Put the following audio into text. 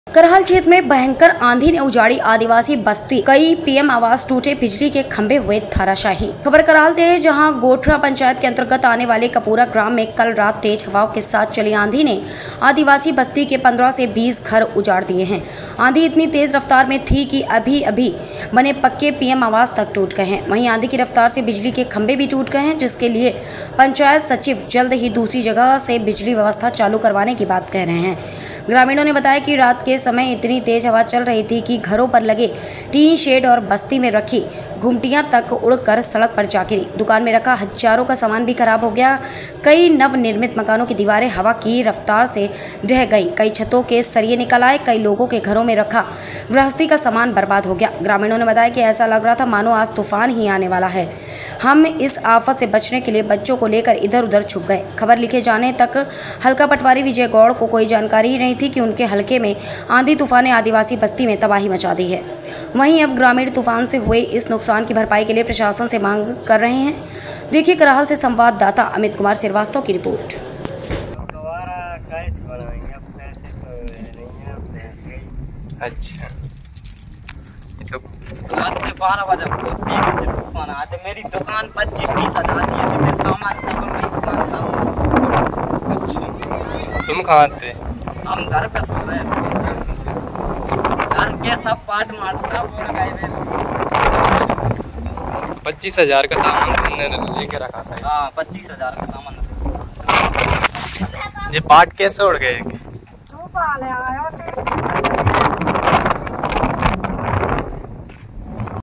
करहल क्षेत्र में भयंकर आंधी ने उजाड़ी आदिवासी बस्ती, कई पीएम आवास टूटे, बिजली के खंभे हुए धराशायी। खबर करहल से है, जहां गोठरा पंचायत के अंतर्गत आने वाले कपूरा ग्राम में कल रात तेज हवाओं के साथ चली आंधी ने आदिवासी बस्ती के 15 से 20 घर उजाड़ दिए हैं। आंधी इतनी तेज रफ्तार में थी कि अभी अभी बने पक्के पीएम आवास तक टूट गए हैं। वहीं आंधी की रफ्तार से बिजली के खंभे भी टूट गए हैं, जिसके लिए पंचायत सचिव जल्द ही दूसरी जगह से बिजली व्यवस्था चालू करवाने की बात कह रहे हैं। ग्रामीणों ने बताया कि रात के समय इतनी तेज हवा चल रही थी कि घरों पर लगे टीन शेड और बस्ती में रखी घुमटियां तक उड़कर सड़क पर जा गिरी। दुकान में रखा हजारों का सामान भी खराब हो गया। कई नवनिर्मित मकानों की दीवारें हवा की रफ्तार से ढह गईं। कई छतों के सरिये निकल आए। कई लोगों के घरों में रखा गृहस्थी का सामान बर्बाद हो गया। ग्रामीणों ने बताया कि ऐसा लग रहा था मानो आज तूफान ही आने वाला है। हम इस आफत से बचने के लिए बच्चों को लेकर इधर उधर छुप गए। खबर लिखे जाने तक हल्का पटवारी विजय गौड़ को कोई जानकारी ही नहीं थी कि उनके हल्के में आंधी तूफान ने आदिवासी बस्ती में तबाही मचा दी है। वहीं अब ग्रामीण तूफान से हुए इस नुकसान की भरपाई के लिए प्रशासन से मांग कर रहे हैं। देखिए करहल से संवाददाता अमित कुमार श्रीवास्तव की रिपोर्ट। अच्छा, तो रात के 12 बजे तीन से तूफान आते। मेरी दुकान 25-30 हजार की है, सामान सब अच्छा, तुम कहाँ थे? हम घर पे सो रहे थे। घर के सब पाट मार सब उड़ गए। 25,000 का सामान तुमने लेके रखा था? हाँ, 25,000 का सामान। ये पाट कैसे उड़ गए?